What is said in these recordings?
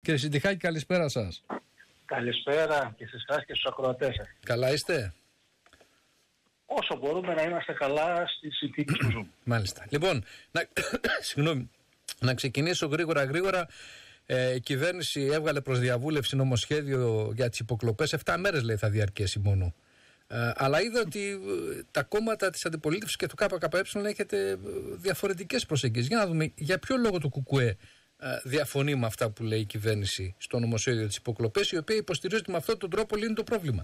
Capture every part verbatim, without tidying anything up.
Κύριε Συντιχάκη, καλησπέρα σας. Καλησπέρα και σε εσάς και στους ακροατές σας. Καλά είστε? Όσο μπορούμε να είμαστε καλά στις συνθήκες που ζούμε. Μάλιστα. Λοιπόν, να, συγγνώμη, να ξεκινήσω γρήγορα γρήγορα. Ε, η κυβέρνηση έβγαλε προς διαβούλευση νομοσχέδιο για τις υποκλοπές. Εφτά μέρες λέει θα διαρκέσει μόνο. Ε, αλλά είδα ότι ε, τα κόμματα της αντιπολίτευσης και του ΚΚΕ έχετε διαφορετικές προσεγγίσεις. Για να δούμε για ποιο λόγο το ΚΚΕ ε, διαφωνεί με αυτά που λέει η κυβέρνηση στο νομοσχέδιο της υποκλοπές, η οποία υποστηρίζει ότι με αυτόν τον τρόπο λύνει το πρόβλημα.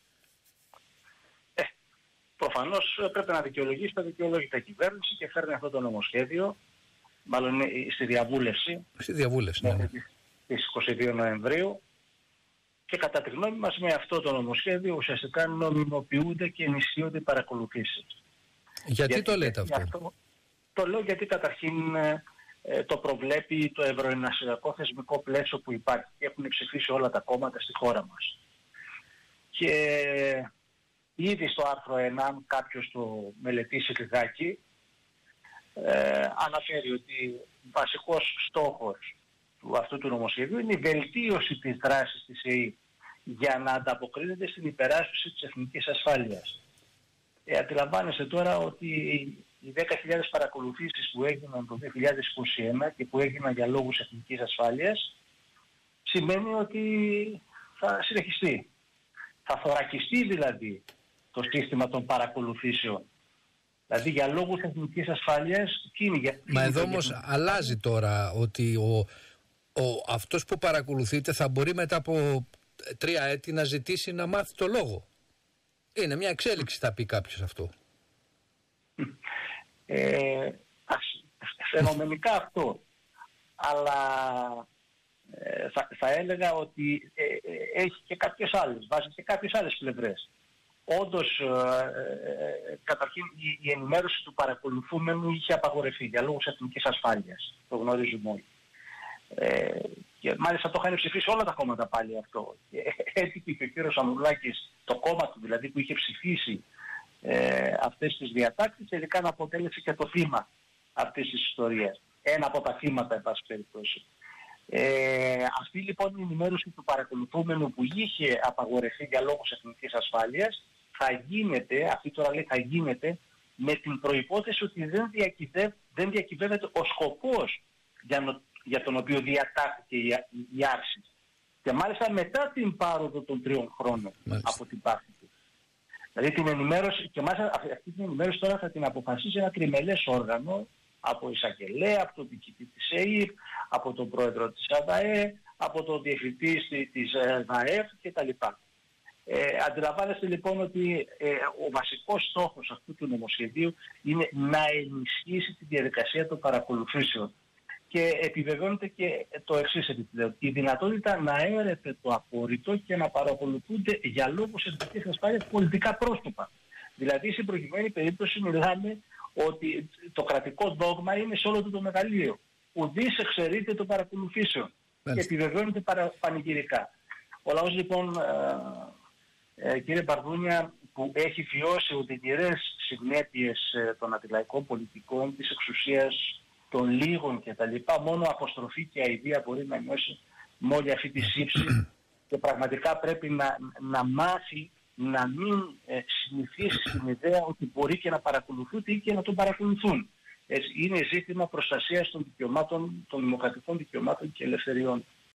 Ε, προφανώς πρέπει να δικαιολογήσει τα δικαιολόγητα κυβέρνηση και φέρνει αυτό το νομοσχέδιο, μάλλον στη διαβούλευση, στη διαβούλευση ναι, ναι. της εικοστή δεύτερη Νοεμβρίου, και κατά τη γνώμη μας με αυτό το νομοσχέδιο ουσιαστικά νομιμοποιούνται και ενισχύονται οι παρακολουθήσεις. Γιατί, γιατί το λέτε αυτό? αυτό? Το λέω γιατί καταρχήν ε, το προβλέπει το ευρωενωσιακό θεσμικό πλαίσιο που υπάρχει και έχουν ψηφίσει όλα τα κόμματα στη χώρα μας. Και ήδη στο άρθρο ένα, αν κάποιος το μελετήσει λιγάκι, ε, αναφέρει ότι βασικός στόχος του αυτού του νομοσχεδίου είναι η βελτίωση της δράσης της ΕΕ για να ανταποκρίνεται στην υπεράσπιση της εθνικής ασφάλειας. Ε, αντιλαμβάνεστε τώρα ότι οι δέκα χιλιάδες παρακολουθήσεις που έγιναν το δύο χιλιάδες είκοσι ένα και που έγιναν για λόγους εθνικής ασφάλειας σημαίνει ότι θα συνεχιστεί. Θα θωρακιστεί δηλαδή το σύστημα των παρακολουθήσεων. Δηλαδή για λόγους εθνικής ασφάλειας... Για... Μα εδώ όμως για... αλλάζει τώρα ότι ο, ο, αυτός που παρακολουθείται θα μπορεί μετά από τρία έτη να ζητήσει να μάθει το λόγο. Είναι μια εξέλιξη, θα πει κάποιος αυτό. Ε, φαινομενικά αυτό. Αλλά ε, θα, θα έλεγα ότι ε, ε, έχει και κάποιες άλλες, βάζει και κάποιες άλλες πλευρές. Όντως, ε, ε, καταρχήν η, η ενημέρωση του παρακολουθούμενου είχε απαγορευτεί για λόγους εθνικής ασφάλειας. Το γνωρίζουμε όλοι. Ε, και μάλιστα το είχαν ψηφίσει όλα τα κόμματα πάλι αυτό. Και έτυχε και ο κύριος Ανδρουλάκης, το κόμμα του δηλαδή που είχε ψηφίσει ε, αυτές τις διατάξεις, τελικά να αποτέλεσε και το θύμα αυτής της ιστορίας. Ένα από τα θύματα, εν πάση περιπτώσει. Ε, αυτή λοιπόν η ενημέρωση του παρακολουθούμενου που είχε απαγορευτεί για λόγους εθνικής ασφάλειας θα γίνεται, αυτή τώρα λέει θα γίνεται, με την προϋπόθεση ότι δεν, διακυβεύεται, δεν διακυβεύεται ο σκοπός για, νο, για τον οποίο διατάχθηκε η, η άρση. Και μάλιστα μετά την πάροδο των τριών χρόνων μάλιστα. από την πάρθη του. Δηλαδή την ενημέρωση, και μάλιστα αυτή την ενημέρωση τώρα θα την αποφασίσει ένα τριμελές όργανο από εισαγγελέα, από τον διοικητή της ΕΕΠ, από τον πρόεδρο της ΑΔΑΕ, από τον διευθυντή της ΔΑΕΦ κτλ. Ε, αντιλαμβάνεστε λοιπόν ότι ε, ο βασικός στόχος αυτού του νομοσχεδίου είναι να ενισχύσει τη διαδικασία των παρακολουθήσεων. Και επιβεβαιώνεται και το εξής επιπλέον. Η δυνατότητα να έρεται το απόρριτο και να παρακολουθούνται για λόγους εθνικής ασφάλειας πολιτικά πρόσωπα. Δηλαδή στην προκειμένη περίπτωση μιλάμε ότι το κρατικό δόγμα είναι σε όλο το, το μεγαλείο. Ουδής εξαιρείται των παρακολουθήσεων. Και επιβεβαιώνεται παρα, πανηγυρικά. Ο λαός λοιπόν, ε, ε, κύριε Μπαρδούνια, που έχει βιώσει οδυνηρές συνέπειες ε, των αντιλαϊκών πολιτικών, της εξουσίας των λίγων κτλ. Μόνο αποστροφή και αηδία μπορεί να νιώσει με όλη αυτή τη σύψη και πραγματικά πρέπει να, να μάθει να μην ε, συνηθίσει στην ιδέα ότι μπορεί και να παρακολουθούνται ή και να τον παρακολουθούν. Έτσι, είναι ζήτημα προστασίας των δικαιωμάτων, των δημοκρατικών δικαιωμάτων και ελευθεριών.